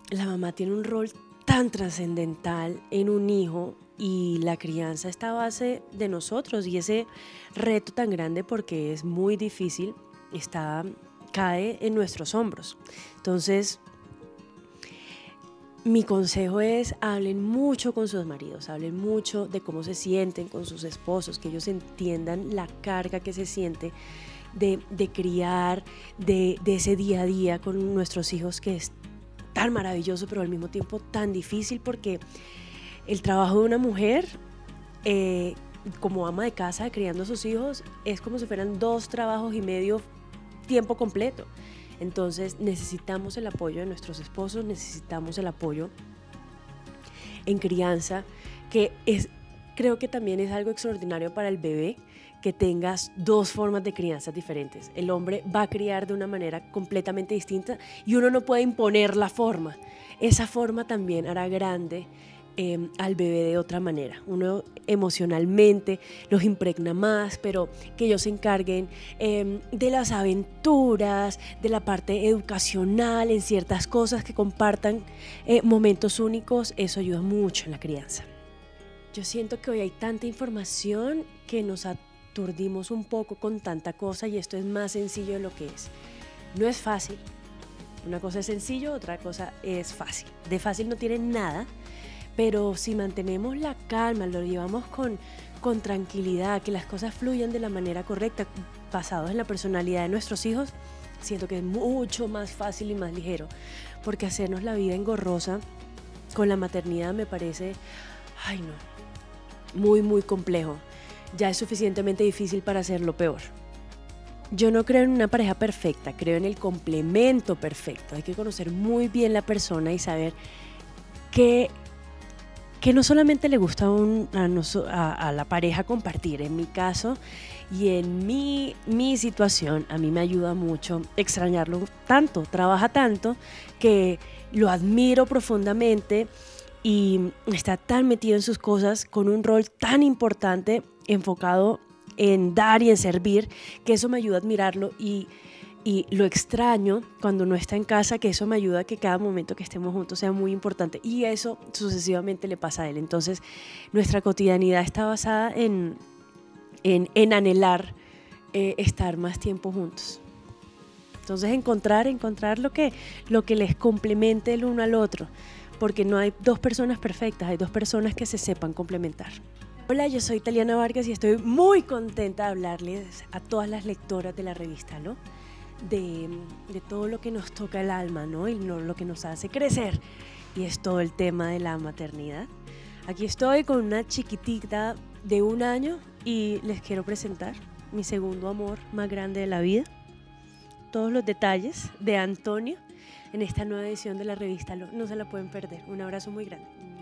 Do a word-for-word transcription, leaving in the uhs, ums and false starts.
la mamá tiene un rol tan trascendental en un hijo y la crianza está a base de nosotros y ese reto tan grande porque es muy difícil, está, cae en nuestros hombros. Entonces, mi consejo es hablen mucho con sus maridos, hablen mucho de cómo se sienten con sus esposos, que ellos entiendan la carga que se siente de, de criar, de, de ese día a día con nuestros hijos que es tan maravilloso pero al mismo tiempo tan difícil porque el trabajo de una mujer eh, como ama de casa criando a sus hijos es como si fueran dos trabajos y medio tiempo completo. Entonces necesitamos el apoyo de nuestros esposos, necesitamos el apoyo en crianza, que es, creo que también es algo extraordinario para el bebé, que tengas dos formas de crianza diferentes. El hombre va a criar de una manera completamente distinta y uno no puede imponer la forma. Esa forma también hará grande Eh, al bebé de otra manera. Uno emocionalmente los impregna más, pero que ellos se encarguen eh, de las aventuras, de la parte educacional, en ciertas cosas, que compartan eh, momentos únicos, eso ayuda mucho en la crianza. Yo siento que hoy hay tanta información que nos aturdimos un poco con tanta cosa y esto es más sencillo de lo que es. No es fácil. Una cosa es sencillo, otra cosa es fácil. De fácil no tiene nada. Pero si mantenemos la calma, lo llevamos con, con tranquilidad, que las cosas fluyan de la manera correcta, basados en la personalidad de nuestros hijos, siento que es mucho más fácil y más ligero. Porque hacernos la vida engorrosa con la maternidad me parece, ay no, muy, muy complejo. Ya es suficientemente difícil para hacerlo peor. Yo no creo en una pareja perfecta, creo en el complemento perfecto. Hay que conocer muy bien la persona y saber qué que no solamente le gusta un, a, nos, a, a la pareja compartir. En mi caso y en mi, mi situación, a mí me ayuda mucho extrañarlo tanto, trabaja tanto que lo admiro profundamente y está tan metido en sus cosas con un rol tan importante enfocado en dar y en servir, que eso me ayuda a admirarlo y Y lo extraño cuando no está en casa, que eso me ayuda a que cada momento que estemos juntos sea muy importante. Y eso sucesivamente le pasa a él. Entonces, nuestra cotidianidad está basada en, en, en anhelar eh, estar más tiempo juntos. Entonces, encontrar, encontrar lo que, lo que les complemente el uno al otro. Porque no hay dos personas perfectas, hay dos personas que se sepan complementar. Hola, yo soy Taliana Vargas y estoy muy contenta de hablarles a todas las lectoras de la revista, ¿no? De, de todo lo que nos toca el alma, ¿no? Y no, lo que nos hace crecer, y es todo el tema de la maternidad. Aquí estoy con una chiquitita de un año y les quiero presentar mi segundo amor más grande de la vida. Todos los detalles de Antonio en esta nueva edición de la revista, no se la pueden perder. Un abrazo muy grande.